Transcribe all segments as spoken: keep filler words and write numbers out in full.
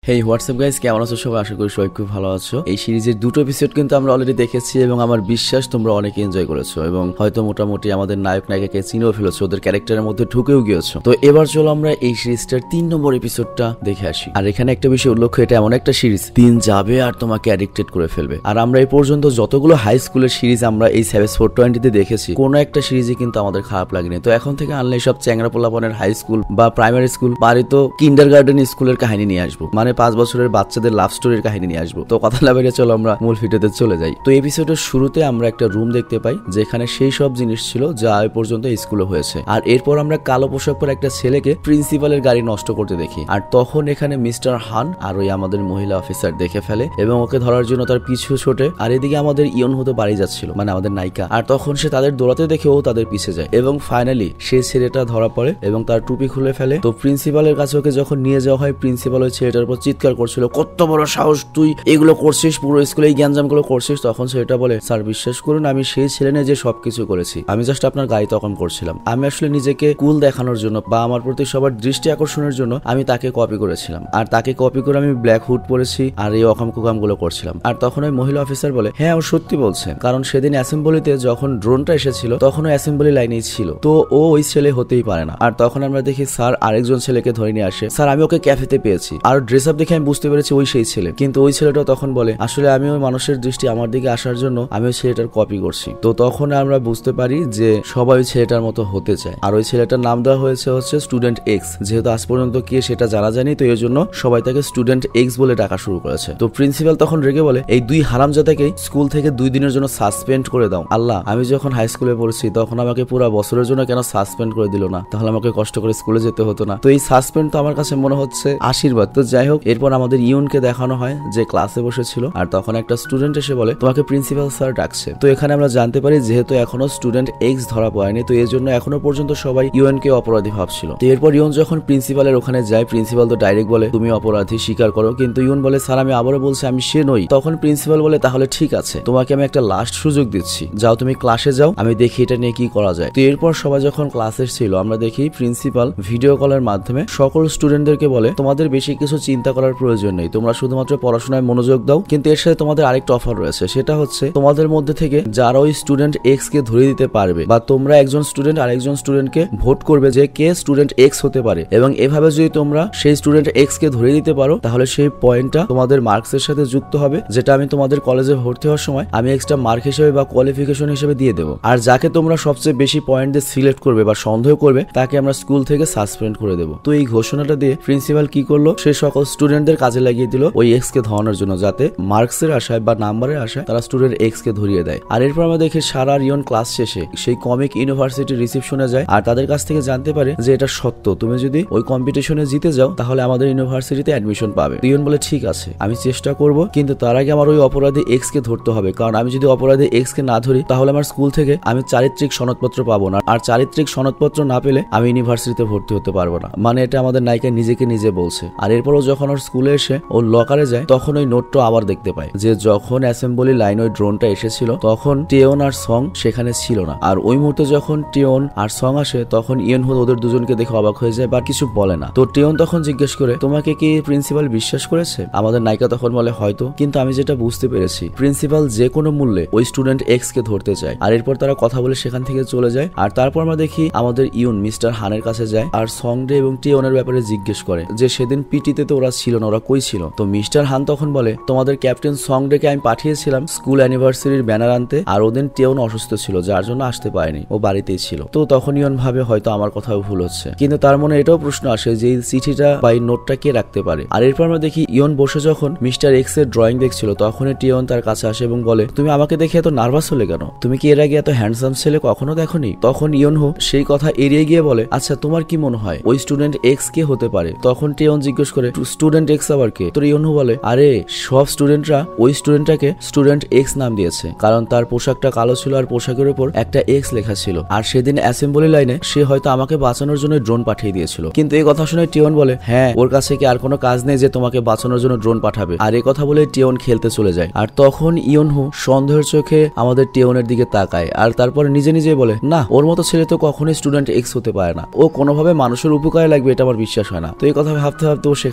হেই WhatsApp guys, কেমন আছো সবাই? আশা করি সবাই খুব ভালো আছো। এই সিরিজের দুটো এপিসোড কিন্তু আমরা অলরেডি দেখেছি এবং আমার বিশ্বাস তোমরা অনেক এনজয় করেছো এবং হয়তো মোটামুটি আমাদের নায়ক নায়িকাকে চিনেও ফেলেছো, ওদের ক্যারেক্টারের মধ্যে ঢুকেও গিয়েছো। তো এবার চলো আমরা এই সিরিজটার তিন নম্বর এপিসোডটা দেখে আসি। আর এখানে একটা বিষয় উল্লেখ, এটা এমন একটা সিরিজ দিন যাবে আর তোমাকে অ্যাডিক্টেড করে ফেলবে। আর আমরা এই পর্যন্ত যতগুলো হাই স্কুলের সিরিজ আমরা এই সেভেজ ফোর টোয়েন্টিতে দেখেছি, কোনো একটা সিরিজে কিন্তু আমাদের খারাপ লাগেনি। তো এখন থেকে আনলে সব চ্যাংরা পোলাপনের হাই স্কুল বা প্রাইমারি স্কুল বাড়ি তো কিন্ডার গার্ডেন স্কুলের কাহিনী নিয়ে আসবো, মানে পাঁচ বছরের বাচ্চাদের লাভ স্টোরির কাহিনী নিয়ে আসবো। তো কথা না বেরিয়ে চলো আমরা মূল ভিডিওতে চলে যাই। তো এপিসোডের শুরুতে আমরা একটা রুম দেখতে পাই যেখানে সেই সব জিনিস ছিল যা এ পর্যন্ত স্কুলে হয়েছে। আর এরপর আমরা কালো পোশাক পরে একটা ছেলেকে প্রিন্সিপালের গাড়ি নষ্ট করতে দেখি। আর তখন এখানে মিস্টার হান আর ওই আমাদের মহিলা অফিসার দেখে ফেলে এবং ওকে ধরার জন্য তার পিছু ছোটে। আর এদিকে আমাদের ইয়ন হতে বাড়ি যাচ্ছিল, মানে আমাদের নায়িকা। আর তখন সে তাদের দৌড়াতে দেখে ও তাদের পিছে যায় এবং ফাইনালি সেই ছেলেটা ধরা পড়ে এবং তার টুপি খুলে ফেলে। তো প্রিন্সিপালের কাছে ওকে যখন নিয়ে যাওয়া হয়, প্রিন্সিপাল ওই ছেলেটার উপর চিৎকার করছিল, কত বড় সাহস, তুই এগুলো করছিস, পুরো স্কুলে এই গ্যাঞ্জাম গুলো করছিস। তখন ছেলেটা বলে, স্যার বিশ্বাস করুন আমি সেই ছেলে না যে সবকিছু করেছি, আমি জাস্ট আপনার গাড়ি তখন করছিলাম। আমি আসলে নিজেকে কুল দেখানোর জন্য বা আমার প্রতি সবার দৃষ্টি আকর্ষণের জন্য আমি তাকে কপি করেছিলাম। আর তাকে কপি করে আমি ব্ল্যাক হুড পরেছি আর এই অকাম কুকাম গুলো করছিলাম। আর তখন ওই মহিলা অফিসার বলে, হ্যাঁ ও সত্যি বলছে, কারণ সেদিন অ্যাসেম্বলিতে যখন ড্রোনটা এসেছিল তখন ও অ্যাসেম্বলি লাইনেই ছিল, তো ও ওই ছেলে হতেই পারে না। আর তখন আমরা দেখি স্যার আরেকজন ছেলেকে ধরে নিয়ে আসে। স্যার আমি ওকে ক্যাফেতে পেয়েছি, আর ড্রেস আপ দেখে আমি বুঝতে পেরেছি ওই সেই ছেলে। কিন্তু ওই ছেলেটা তখন বলে, আসলে আমি ওই মানুষের দৃষ্টি আমার দিকে আসার জন্য আমি ওই ছেলেটার কপি করছি। তো তখন আমরা বুঝতে পারি যে সবাই ওই ছেলেটার মতো হতে চায়। আর ওই ছেলেটার নাম দেওয়া হয়েছে হচ্ছে স্টুডেন্ট এক্স, যেহেতু আজ পর্যন্ত কে সেটা জানা যায়নি, তো এর জন্য সবাই তাকে স্টুডেন্ট এক্স বলে ডাকা শুরু করেছে। তো প্রিন্সিপাল তখন রেগে বলে, এই দুই হারামজাদাকে স্কুল থেকে দুই দিনের জন্য সাসপেন্ড করে দাও। আল্লাহ, আমি যখন হাই স্কুলে পড়ছি তখন আমাকে পুরো বছরের জন্য কেন সাসপেন্ড করে দিল না? তাহলে আমাকে কষ্ট করে স্কুলে যেতে হতো না। তো এই সাসপেন্ড তো আমার কাছে মনে হচ্ছে আশীর্বাদ। তো যাই হোক, এরপর আমাদের ইউনকে দেখানো হয় যে ক্লাসে বসেছিল। আর তখন একটা স্টুডেন্ট এসে বলে, তোমাকে প্রিন্সিপাল স্যার ডাকছে। তো এখানে আমরা জানতে পারি যেহেতু এখনো স্টুডেন্ট এক্স ধরা পড়েনি, তো এর জন্য এখনো পর্যন্ত সবাই ইউএনকে অপরাধী ভাবছিল। তো এরপর ইউন যখন প্রিন্সিপালের ওখানে যায়, প্রিন্সিপাল তো ডাইরেক্ট বলে, তুমি অপরাধী, স্বীকার করো। কিন্তু ইউন বলে, স্যার আমি আবারও বলছি আমি সে নই। তখন প্রিন্সিপাল বলে, তাহলে ঠিক আছে, তোমাকে আমি একটা লাস্ট সুযোগ দিচ্ছি, যাও তুমি ক্লাসে যাও, আমি দেখি এটা নিয়ে কি করা যায়। তো এরপর সবাই যখন ক্লাসে ছিল, আমরা দেখি প্রিন্সিপাল ভিডিও কলের মাধ্যমে সকল স্টুডেন্টদেরকে বলে, তোমাদের বেশি কিছু চিন্তা করার প্রয়োজন নেই, তোমরা শুধুমাত্র পড়াশোনায় মনোযোগ দাও। কিন্তু এর সাথে তোমাদের আরেকটা অফার রয়েছে, সেটা হচ্ছে তোমাদের মধ্যে থেকে যারা ওই স্টুডেন্ট এক্স কে ধরে দিতে পারবে, বা তোমরা একজন স্টুডেন্ট আর একজন স্টুডেন্টকে ভোট করবে যে কে স্টুডেন্ট এক্স হতে পারে, এবং এভাবে যদি তোমরা সেই স্টুডেন্ট এক্স কে ধরে দিতে পারো, তাহলে সেই পয়েন্টটা তোমাদের মার্কসের সাথে যুক্ত হবে, যেটা আমি তোমাদের কলেজে ভর্তি হওয়ার সময় আমি এক্সট্রা মার্ক হিসেবে বা কোয়ালিফিকেশন হিসেবে দিয়ে দেবো। আর যাকে তোমরা সবচেয়ে বেশি পয়েন্ট দিয়ে সিলেক্ট করবে বা সন্দেহ করবে, তাকে আমরা স্কুল থেকে সাসপেন্ড করে দেবো। তো এই ঘোষণাটা দিয়ে প্রিন্সিপাল কি করলো, সে সকল স্টুডেন্টদের কাজে লাগিয়ে দিল ওই এক্স কে ধরানোর জন্য, যাতে মার্কসের আশায় বা নাম্বারের আশায় তারা স্টুডেন্ট এক্স কে ধরিয়ে দেয়। আর এরপর আমরা দেখি সারা রিয়ন ক্লাস শেষে সেই কমিক ইউনিভার্সিটি রিসেপশনে যায় আর তাদের কাছ থেকে জানতে পারে যে এটা সত্য, তুমি যদি ওই কম্পিটিশনে জিতে যাও তাহলে আমাদের ইউনিভার্সিটিতে অ্যাডমিশন পাবে। রিয়ন বলে, ঠিক আছে আমি চেষ্টা করব, কিন্তু তার আগে আমার ওই অপরাধী এক্স কে ধরতে হবে, কারণ আমি যদি অপরাধী এক্স কে না ধরি তাহলে আমার স্কুল থেকে আমি চারিত্রিক সনদপত্র পাবো না, আর চারিত্রিক সনদপত্র না পেলে আমি ইউনিভার্সিটিতে ভর্তি হতে পারবো না। মানে এটা আমাদের নায়িকা নিজেকে নিজে বলছে। আর এরপরও যখন ওর স্কুলে এসে ওর লকারে যায়, তখন ওই নোটটা আবার দেখতে পায় যে যখন অ্যাসেম্বলি লাইন ওই ড্রোনটা এসেছিল তখন টিয়ন আর সং সেখানে ছিল না। আর ওই মুহূর্তে যখন টিয়ন আর সং আসে, তখন ইয়ন হুদ ওদের দুজনকে দেখে অবাক হয়ে যায় বা কিছু বলে না। তো টিয়ন তখন জিজ্ঞেস করে, তোমাকে কি প্রিন্সিপাল বিশ্বাস করেছে? আমাদের নায়িকা তখন বলে, হয়তো, কিন্তু আমি যেটা বুঝতে পেরেছি প্রিন্সিপাল যে কোনো মূল্যে ওই স্টুডেন্ট এক্স কে ধরতে চায়। আর এরপর তারা কথা বলে সেখান থেকে চলে যায়। আর তারপর আমরা দেখি আমাদের ইউন মিস্টার হানের কাছে যায় আর সং ডে এবং টিয়নের ব্যাপারে জিজ্ঞেস করে যে সেদিন পিটিতে তো ওরা ছিল না, ওরা কই ছিল? তো মিস্টার হান তখন বলে, তোমাদের ক্যাপ্টেন সং ডেকে আমি পাঠিয়েছিলাম স্কুল অ্যানিভার্সারির ব্যানার আনতে, আর ওদিন টিয়ন অসুস্থ ছিল যার জন্য আসতে পারেনি, ও বাড়িতেই ছিল। তো তখন ইয়ন ভাবে হয়তো আমার কথাও ভুল হচ্ছে, কিন্তু তার মনে এটাও প্রশ্ন আসে যে এই চিঠিটা বা এই নোটটা কে রাখতে পারে। আর এরপর আমরা দেখি ইয়ন বসে যখন মিস্টার এক্স এর ড্রয়িং দেখছিল, তখনই টিয়ন তার কাছে আসে এবং বলে, তুমি আমাকে দেখে এত নার্ভাস হলে কেন? তুমি কি এর আগে এত হ্যান্ডসাম ছেলে কখনো দেখোনি? তখন ইয়ন হো সেই কথা এড়িয়ে গিয়ে বলে, আচ্ছা তোমার কি মনে হয় ওই স্টুডেন্ট এক্স কে হতে পারে? তখন টিয়ন জিজ্ঞেস করে, স্টুডেন্ট এক্স আবার কে? তো ইয়ন হো বলে, আরে সব স্টুডেন্টরা ওই স্টুডেন্টটাকে স্টুডেন্ট এক্স নাম দিয়েছে, কারণ তার পোশাকটা কালো ছিল আর পোশাকের উপর একটা এক্স লেখা ছিল। আর সেদিন অ্যাসেম্বলি লাইনে সে হয়তো আমাকে বাঁচানোর জন্য ড্রোন পাঠিয়ে দিয়েছিল। কিন্তু এই কথা শুনে টিয়ন বলে, হ্যাঁ ওর কাছে কি আর কোনো কাজ নেই যে তোমাকে বাঁচানোর জন্য ড্রোন পাঠাবে? আর এই কথা বলে টিয়ন খেলতে চলে যায়। আর তখন ইয়ন হো সন্দেহের চোখে আমাদের টিয়নের দিকে তাকায় আর তারপরে নিজে নিজে বলে, না ওর মতো ছেলে তো কখনোই স্টুডেন্ট এক্স হতে পারে না, ও কোনোভাবে মানুষের উপকারে লাগবে এটা আমার বিশ্বাস হয় না। তো এই কথা ভাবতে ভাবতে ও সেখান থেকে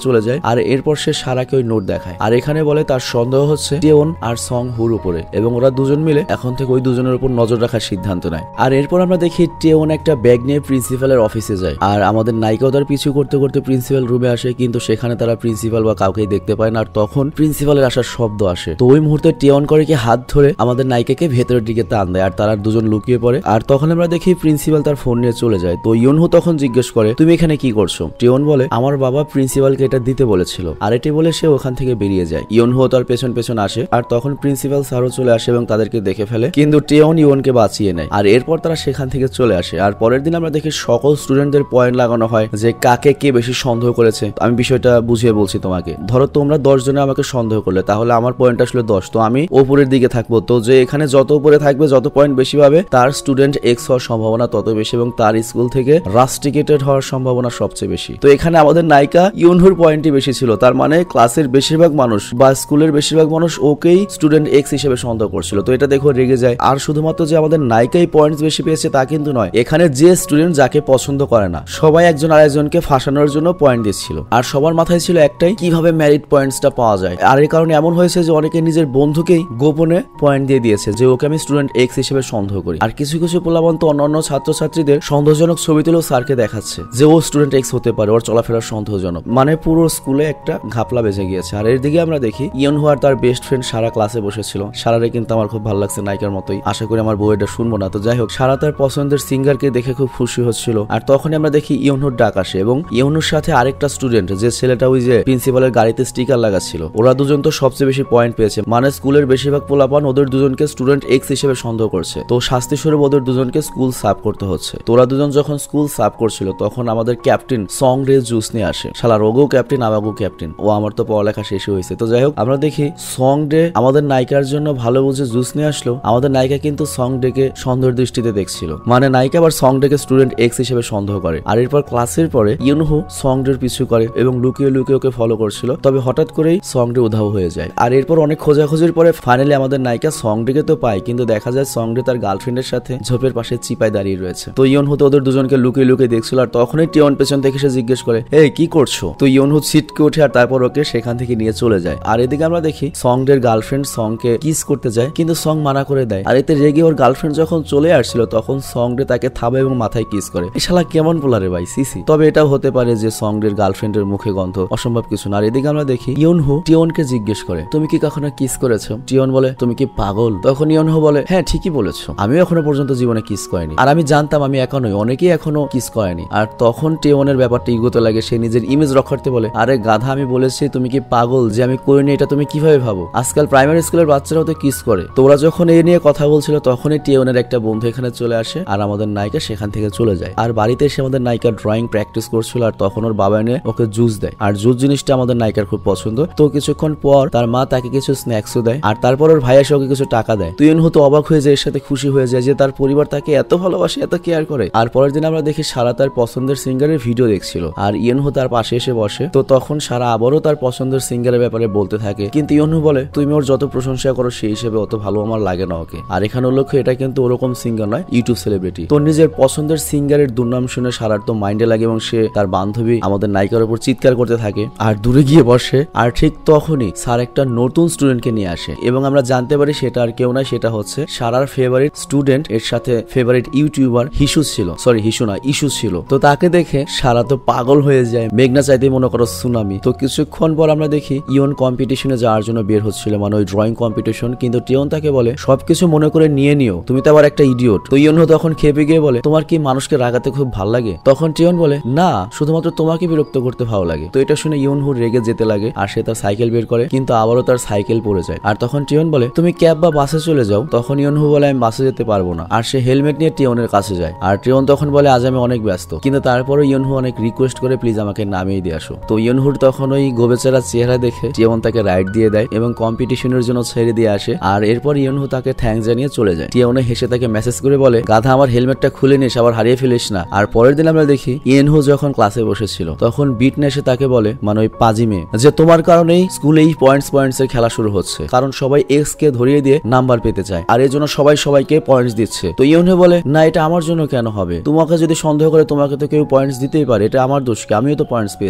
চলে যায় আর এরপর সে সারাকে ওই নোট দেখায় আর এখানে বলে তার সন্দেহ হচ্ছে টেওন আর সং হুর উপরে এবং ওরা দুজন মিলে এখন থেকে ওই দুজনের উপর নজর রাখার সিদ্ধান্ত নেয়। আর এরপর আমরা দেখি টেওন একটা ব্যাগ নিয়ে প্রিন্সিপালের অফিসে যায় আর আমাদের নায়িকাও তার পিছু করতে করতে প্রিন্সিপাল রুমে আসে, কিন্তু সেখানে তারা প্রিন্সিপাল বা কাউকেই দেখতে পায় না। আর তখন প্রিন্সিপালের আসার শব্দ আসে, তো ওই মুহূর্তে টেওন করে কি হাত ধরে আমাদের নায়িকাকে ভেতরের দিকে টান দেয় আর তারা দুজন লুকিয়ে পড়ে। আর তখন আমরা দেখি প্রিন্সিপাল তার ফোন নিয়ে চলে যায়। তো ইয়নহু তখন জিজ্ঞেস করে তুমি এখানে কি করছো? টেওন বলে আমার বাবা প্রিন্সিপালকে এটা দিতে বলেছিল, আর এটি বলে সে ওখান থেকে বেরিয়ে যায়। ইয়নহু তার পেছন পেছন আসে আর তখন প্রিন্সিপাল স্যারও চলে আসে এবং তাদেরকে দেখে ফেলে, কিন্তু টেওন ইয়নকে বাঁচিয়ে নেয়। আর এরপর তারা সেখান থেকে চলে আসে আর পরের দিন আমরা দেখি সকল স্টুডেন্টদের পয়েন্ট লাগানো হয় যে কাকে কে বেশি সন্দেহ করেছে। আমি বিষয়টা বুঝিয়ে বলছি তোমাকে, ধরো তোমরা দশ জনে আমাকে সন্দেহ করলে, তাহলে আমার পয়েন্ট আসলে দশ, তো আমি ওপরের দিকে থাকবো। তো যে এখানে যত উপরে থাকবে, যত পয়েন্ট বেশি পাবে, তার স্টুডেন্ট এক্স হওয়ার সম্ভাবনা তত বেশি এবং তার স্কুল থেকে রাস্টিকেটেড হওয়ার সম্ভাবনা সবচেয়ে বেশি। তো এখানে আমাদের নায়িকা ইয়নহুর পয়েন্টই বেশি ছিল, তার মানে ক্লাসের বেশিরভাগ মানুষ বা স্কুলের বেশিরভাগ মানুষ ওকেই স্টুডেন্ট এক্স হিসেবে সন্দেহ করছিল। তো এটা দেখো রেগে যায়। আর শুধুমাত্র যে আমাদের নায়িকাই পয়েন্টস বেশি পেয়েছে তা কিন্তু নয়, এখানে যে স্টুডেন্ট যাকে পছন্দ করে না সবাই একজন আরেকজনকে ফাঁসানোর জন্য পয়েন্ট দিচ্ছিল আর সবার মাথায় ছিল একটাই, কিভাবে মেরিট পয়েন্টসটা পাওয়া যায়। আর এই কারণে এমন হয়েছে যে অনেকে নিজের বন্ধুকেই গোপনে পয়েন্ট দিয়ে দিয়েছে যে ওকে আমি স্টুডেন্ট এক্স হিসেবে সন্দেহ করি। আর কিছু কিছু পোলাপান তো অন্যান্য ছাত্রছাত্রীদের সন্দেহজনক ছবি তুলেও স্যারকে দেখাচ্ছে যে ও স্টুডেন্ট এক্স হতে পারে, ওর চলাফেরার সন্দেহজনক। মানে পুরো স্কুলে একটা ঘাপলা বেজে গিয়েছে। আর এর দিকে আমরা দেখি ইয়নহু আর তার বেস্ট ফ্রেন্ড সারা ক্লাসে বসেছিল। সারারে কিন্তু আমার খুব ভালো লাগছে নায়িকার মতোই, আশা করি আমার বউ এটা শুনবো না। তো যাই হোক, সারা তার পছন্দের সিঙ্গারকে দেখে খুব খুশি হচ্ছিল। আর তখনই আমরা দেখি ইয়নহুর ডাক আসে এবং ইয়নহুর সাথে আরেকটা স্টুডেন্ট, যে ছেলেটা ওই যে প্রিন্সিপালের গাড়িতে স্টিকার লাগাচ্ছিল, ওরা দুজন তো সবচেয়ে বেশি পয়েন্ট পেয়েছে। মানে স্কুলের বেশিরভাগ পোলাপান ওদের দুজনকে স্টুডেন্ট এক্স হিসেবে সন্দেহ করছে। তো শাস্তি স্বরূপ ওদের দুজনকে স্কুল সাফ করতে হচ্ছে। তো ওরা দুজন যখন স্কুল সাফ করছিল তখন আমাদের ক্যাপ্টেন সং রে জুস নিয়ে আসে। শালা রোগও ক্যাপ্টেন, আমাগো ক্যাপ্টেন। ও আমার তো পড়ালেখা শেষ হয়েছে। তো যাই হোক, আমরা দেখি সং ডে আমাদের নায়িকার জন্য ভালো বুঝে জুস নিয়ে আসলো। আমাদের নায়িকা কিন্তু সং ডেকে সন্দেহের দৃষ্টিতে দেখছিল, মানে নায়িকা আবার সং ডেকে স্টুডেন্ট এক্স হিসেবে সন্দেহ করে। আর এরপর ক্লাসের পরে ইয়নহু সং ডের পিছু করে এবং লুকিয়ে লুকিয়ে ওকে ফলো করছিল। তবে হঠাৎ করেই সং ডে উধাও হয়ে যায়। আর এরপর অনেক খোঁজাখুঁজির পরে ফাইনালি আমাদের নায়িকা সং ডেকে তো পায়, কিন্তু দেখা যায় সং ডে তার গার্লফ্রেন্ডের সাথে ঝোপের পাশে চিপায় দাঁড়িয়ে রয়েছে। তো ইয়নহু তো ওদের দুজনকে লুকিয়ে লুকিয়ে দেখছিল। আর তখনই টেওন পেছন থেকে সে জিজ্ঞেস করে, এই কি করছো? তো ইয়নহু ছিটকে ওঠে আর তারপর ওকে সেখান থেকে নিয়ে চলে যায়। আর এদিকে আমরা দেখি সং ডের গার্লফ্রেন্ড সংকে কিস করতে যায়, কিন্তু সং মানা করে দেয়। আর এতে রেগে ওর গার্লফ্রেন্ড যখন চলে আসছিল তখন সং ডে তাকে থাবে এবং মাথায় কিস করে। এই শালা কেমন পোলারে ভাই, সিসি। তবে এটাও হতে পারে যে সং ডের গার্লফ্রেন্ডের মুখে গন্ধ, অসম্ভব কিছু না। আর এদিকে আমরা দেখি ইয়নহু টিওনকে জিজ্ঞেস করে, তুমি কি কখনো কিস করেছো? টিওন বলে, তুমি কি পাগল? তখন ইয়নহু বলে, হ্যাঁ ঠিকই বলেছো, আমিও এখনো পর্যন্ত জীবনে কিস করিনি। আর আমি জানতাম আমি একা নই, অনেকেই এখনো কিস করেনি। আর তখন টিওনের ব্যাপারটা ইগোতে লাগে, সে নিজের ইমেজ রক্ষার্থে বলে, আরে গাধা, আমি বলেছি তুমি কি পাগল যে আমি করিনি, এটা তুমি কিভাবে ভাবো? আজকাল প্রাইমারি স্কুলের বাচ্চারাও তো কিস করে। তোরা যখন এই নিয়ে কথা বলছিল তখনই টিওনের একটা বন্ধু এখানে চলে আসে আর আমাদের নায়িকা সেখান থেকে চলে যায়। আর বাড়িতে এসে আমাদের নায়িকা ড্রয়িং প্র্যাকটিস করছিল আর তখন ওর বাবা এনে ওকে জুস দেয়। আর জুস জিনিসটা আমাদের নায়িকার খুব পছন্দ। তো কিছুক্ষণ পর তার মা তাকে কিছু স্ন্যাক্সও দেয় আর তারপর ওর ভাই এসে ওকে কিছু টাকা দেয়। তুই হয়তো অবাক হয়ে যায়, এর সাথে খুশি হয়ে যায় যে তার পরিবার তাকে এত ভালোবাসে, এত কেয়ার করে। আর পরের দিন আমরা দেখি সারা তার পছন্দের সিঙ্গারের ভিডিও দেখছিল আর ইয়নহু তার পাশে এসে বসে। তো তখন সারা আবারও তার পছন্দের সিঙ্গারের ব্যাপারে বলতে থাকে, কিন্তু ইয়নহু বলে, তুমি ওর যত প্রশংসা করো সেই হিসেবে অত ভালো আমার লাগে না ওকে। আর এখানে লক্ষ্য, এটা কিন্তু ওরকম সিঙ্গার নয়, ইউটিউব সেলিব্রিটি। তো নিজের পছন্দের সিঙ্গারের দুর্নাম শুনে সারার তো মাইন্ডে লাগে এবং সে তার বান্ধবী আমাদের নায়িকার উপর চিৎকার করতে থাকে আর দূরে গিয়ে বসে। আর ঠিক তখনই স্যার একটা নতুন স্টুডেন্টকে নিয়ে আসে এবং আমরা জানতে পারি সেটা আর কেউ নয়, সেটা হচ্ছে সারার ফেভারিট স্টুডেন্ট, এর সাথে ফেভারিট ইউটিউবার হিসু ছিল, সরি হিসু না ইস্যু ছিল। তো তাকে দেখে সারা তো পাগল হয়ে যায়, মেঘনা চাইতে মনে করো সুনামি। তো কিছুক্ষণ পর আমরা দেখি ইয়ন কম্পিটিশনে যাওয়ার জন্য বের হচ্ছিল, মানে ওই ড্রয়িং কম্পিটিশন। কিন্তু টিয়ন তাকে বলে, সবকিছু মনে করে নিয়ে নিও, তুমি তো আবার একটা ইডিয়ট। তো ইয়ন তখন খেপে গিয়ে বলে, তোমার কি মানুষকে রাগাতে খুব ভালো লাগে? তখন টিয়ন বলে, না, শুধুমাত্র তোমাকে বিরক্ত করতে ভালো লাগে। তো এটা শুনে ইয়ন হু রেগে যেতে লাগে আর সে তার সাইকেল বের করে, কিন্তু আবারও তার সাইকেল পড়ে যায়। আর তখন টিয়ন বলে, তুমি ক্যাব বা বাসে চলে যাও। তখন ইয়ন হু বলে, আমি বাসে যেতে পারবো না। আর সে হেলমেট নিয়ে টিয়নের কাছে যায় আর টিয়ন তখন বলে, আজ আমি অনেক ব্যস্ত। কিন্তু তারপরে ইয়ন হু অনেক রিকোয়েস্ট করে, প্লিজ আমাকে নামিয়ে দিয়ে আসো। তো ইয়ন হুর তখন ওই গোবেচারা চেহারা দেখে টিয়ন তাকে রাইড দিয়ে দেয় এবং কম্পিটিশনের জন্য ছেড়ে দিয়ে আসে। আর এরপর ইয়ন হু তাকে থ্যাঙ্কস জানিয়ে চলে যায়। টিয়নে হেসে তাকে মেসেজ করে বলে, গাধা, আমার হেলমেটটা খুলে নিস, আবার হারিয়ে ফেলিস না। আর পরের দিন আমরা দেখি ইয়ন হু যখন ক্লাসে বসেছিল তখন বিটনে এসে তাকে বলে, মানে ওই পাজি মেয়ে, যে তোমার কারণেই স্কুলে এই পয়েন্টস পয়েন্টস এর খেলা শুরু হচ্ছে, কারণ সবাই এক্স কে ধরিয়ে দিয়ে নাম্বার পেতে চায় আর এর জন্য সবাই সবাইকে পয়েন্টস দিচ্ছে। তো ইয়ন হু বলে, না, এটা আমার জন্য কেন হবে? তোমাকে যদি সন্দেহ করে তোমাকে তো কেউ পয়েন্টস দিতেই পারে, এটা আমার দোষ কি? আমিও তো পয়েন্টস পেয়েছি। কিন্তু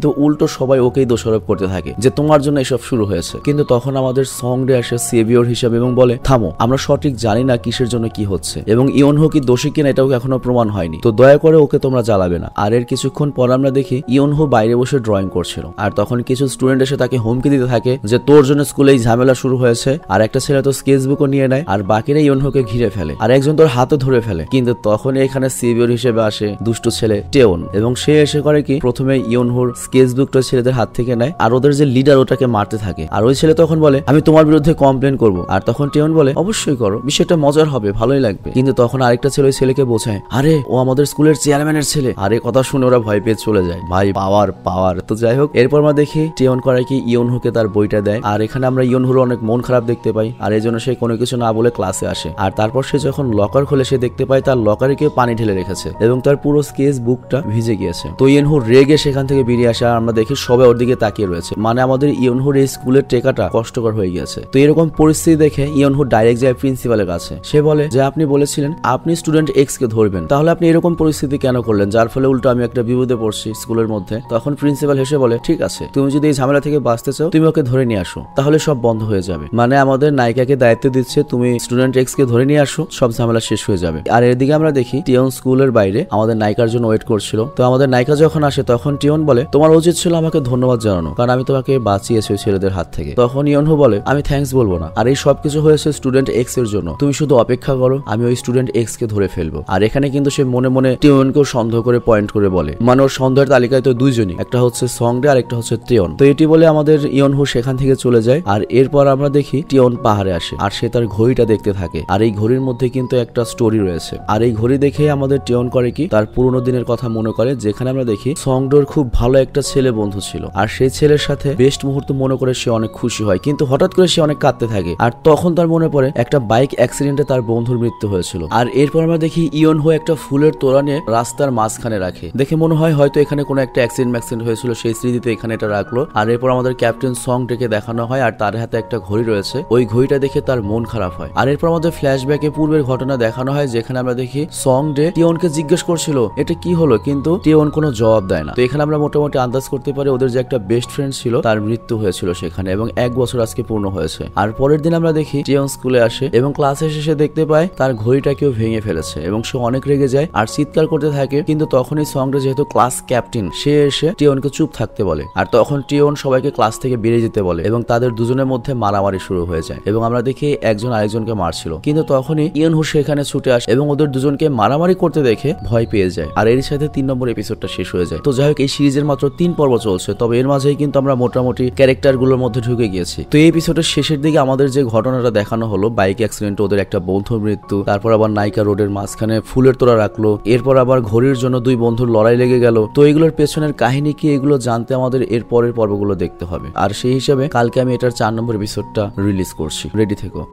কিন্তু উল্টো সবাই ওকেই দোষারোপ করতে থাকে যে তোমার জন্য এসব শুরু হয়েছে। কিন্তু তখন আমাদের সং ডে আসে সেভিয়র হিসাবে এবং বলে থামো, আমরা সঠিক জানি না কিসের জন্য কি হচ্ছে এবং ইয়নহো কি দোষী কিনা এটাও এখনো প্রমাণ হয়নি, তো দয়া করে ওকে তোমরা জ্বালাবে না। আর এর কিছুক্ষণ পর আমরা দেখি ইয়নহো বাইরে বসে ড্রয়িং করছিল আর তখন কিছু স্টুডেন্ট এসে তাকে হুমকি দিতে থাকে যে তোর জন্য স্কুলে এই ঝামেলা শুরু হয়েছে। আর একটা ছেলে তো স্কেচবুকও নিয়ে নেয় আর বাকিরা ইয়নহোকে ঘিরে ফেলে আর একজন তোর হাতে ধরে ফেলে। কিন্তু তখন এখানে সেভিয়র হিসেবে আসে দুষ্ট ছেলে টেওন এবং সে এসে করে কি প্রথমে ইয়নহোর স্কেচবুকটা ছেলেদের হাত থেকে নেয় আর ওদের যে লিডার ওটাকে মারতে থাকে। আর ওই ছেলে তখন বলে আমি তোমার বিরুদ্ধে কমপ্লেন করবো। আর তখন টেওন বলে অবশ্যই করো, বিষয়টা মজার হবে, ভালোই লাগবে। কিন্তু তখন আরেকটা ছেলে ওই ছেলেকে বোঝায় আরে ও আমাদের স্কুলের চেয়ারম্যানের ছেলে। আরে কথা শুনে ওরা ভয় পেয়ে চলে যায়। ভাই পাওয়ার পাওয়ার তো যাই হোক, এরপর আমরা দেখি টেওন করে কি ইয়নহোকে তার বইটা দেয় আর এখানে আমরা ইয়নহোর অনেক মন খারাপ দেখতে পাই আর এই জন্য সে কোনো কিছু না বলে ক্লাসে আসে। আর তারপর সে যখন লকার খোলে সে দেখতে পায় তার লকারে কেউ পানি ঢেলে রেখেছে এবং তার পুরো স্কেচ বুকটা ভিজে গিয়েছে। তো ইয়নহো রেগে সেখান থেকে বেরিয়ে আসে আর আমরা দেখি সবাই ওর দিকে তাকিয়ে রয়েছে, মানে আমাদের ইয়নহোর এই স্কুলের টেকাটা কষ্টকর হয়ে গেছে। তো এরকম পরিস্থিতি দেখে ইয়নহো ডাইরেক্ট যায় প্রিন্সিপালের কাছে। সে বলে যে আপনি বলেছিলেন আপনি স্টুডেন্ট এক্স কে ধরবেন, তাহলে আপনি এরকম পরিস্থিতি কেন করলেন যার ফলে উল্টো আমি একটা বিপদে পড়ছি স্কুলের মধ্যে। তখন প্রিন্সিপাল হেসে বলে ঠিক আছে, তুমি যদি এই ঝামেলা থেকে বাঁচতে চাও তুমি ওকে ধরে নিয়ে আসো, তাহলে সব বন্ধ হয়ে যাবে। মানে আমাদের নায়িকাকে দায়িত্ব দিচ্ছে তুমি স্টুডেন্ট এক্স কে ধরে নিয়ে আসো, সব ঝামেলা শেষ হয়ে যাবে। আর এদিকে আমরা দেখি টিয়ন স্কুলের বাইরে আমাদের নায়িকার জন্য ওয়েট করছিল। তো আমাদের নায়িকা যখন আসে তখন টিয়ন বলে তোমার উচিত ছিল আমাকে ধন্যবাদ জানানো, কারণ আমি তোমাকে বাঁচিয়েছি ওই ছেলেদের হাত থেকে। তখন ইয়নহো বলে আমি থ্যাঙ্কস বলবো না, আর এই সবকিছু হয়েছে স্টুডেন্ট এক্স এর জন্য, তুমি শুধু অপেক্ষা করো, আমি ওই স্টুডেন্ট এক্স কে ধরে ফেলবো। আর এখানে কিন্তু সে মনে মনে টিয়নকেও সন্দেহ করে পয়েন্ট করে বলে, মানে ওর সন্দেহের তালিকায় তো দুইজনই, একটা হচ্ছে সংডে আর একটা হচ্ছে টিয়ন। তো এটি বলে আমাদের ইয়নহো সেখান থেকে চলে যায়। আর এরপর আমরা দেখি টিয়ন পাহাড়ে আসে আর সে তার ঘড়িটা দেখতে থাকে আর এই ঘড়ির মধ্যে কিন্তু একটা স্টোরি রয়েছে। আর এই ঘড়ি দেখে আমাদের টিয়ন করে কি তার পুরোনো দিনের কথা মনে করে, যেখানে আমরা দেখি সংডোর খুব ভালো একটা ছেলে বন্ধু ছিল আর সেই ছেলের সাথে বেস্ট মুহূর্ত মনে করে সে অনেক খুশি হয়, কিন্তু হঠাৎ করে সে অনেক কাঁদতে থাকে। আর তখন তার মনে পড়ে একটা বাইক অ্যাক্সিডেন্টে তার বন্ধুর মৃত্যু হয়েছিল। আর এরপর আমরা দেখি ইয়নহো একটা ফুলের তোড়া নিয়ে রাস্তার মাঝখানে রাখে, দেখে মনে হয় হয়তো এখানে কোনো একটা অ্যাক্সিডেন্ট ম্যাক্সিডেন্ট হয়েছিল, সেই স্মৃতিতে এখানে এটা রাখলো। আর এরপর আমাদের ক্যাপ্টেন সং ডেকে দেখানো হয় আর তার হাতে একটা ঘড়ি রয়েছে, ওই ঘড়িটা দেখে তার মন খারাপ হয়। আর এরপর আমাদের ফ্ল্যাশব্যাকে পূর্বের ঘটনা দেখানো হয়, যেখানে আমরা দেখি সং ডে টিয়নকে জিজ্ঞেস করছিল এটা কি হলো, কিন্তু টিয়ন কোনো জবাব দেয় না। তো এখানে আমরা মোটামুটি আন্দাজ করতে পারি ওদের যে একটা বেস্ট ফ্রেন্ড ছিল তার মৃত্যু হয়েছিল সেখানে এবং এক বছর আজকে পূর্ণ হয়েছে। আর পরের দিন আমরা দেখি টিয়ন স্কুলে আসে এবং ক্লাসে শেষে দেখতে পায় তার ঘড়িটা কেউ ভেঙে ফেলেছে এবং সে অনেক রেগে যায় আর চিৎকার করতে থাকে। কিন্তু তখনই সং ডে যেহেতু ক্লাস ক্যাপ্টেন সে এসে টিয়নকে চুপ থাকতে বলে আর তখন টিয়ন সবাইকে ক্লাস থেকে বেরিয়ে যেতে বলে এবং তাদের দুজনের মধ্যে মারামারি শুরু হয়ে যায় এবং আমরা দেখি একজন আরেকজনকে মারছিল। কিন্তু তখনই ইয়নহো সেখানে ছুটে আসে এবং ওদের দুজনকে মারামারি করতে দেখে ভয় পেয়ে যায়। আর এর সাথে তিন নম্বর এপিসোডটা শেষ হয়ে যায়। তো যাই হোক, এই সিরিজের মাত্র তিন পর্ব চলছে, তবে এর মাঝেই কিন্তু আমরা মোটামুটি ক্যারেক্টার গুলোর মধ্যে ঢুকে গিয়েছি। তো এই এপিসোডের শেষের দিকে আমাদের যে ঘটনাটা দেখানো হলো বাইক অ্যাক্সিডেন্ট, ওদের একটা বন্ধুর মৃত্যু, তারপর আবার নায়িকা রোডের মাঝখানে ফুলের তোড়া রাখলো, এরপর আবার ঘড়ির জন্য দুই বন্ধুর লড়াই লেগে গেল। তো এগুলোর পেছনের কাহিনী কি এগুলো জানতে আমাদের এর পরের পর্বগুলো দেখতে হবে। আর সেই হিসাবে কালকে আমি এটার চার নম্বর এপিসোডটা রিলিজ করছি, রেডি থেকো।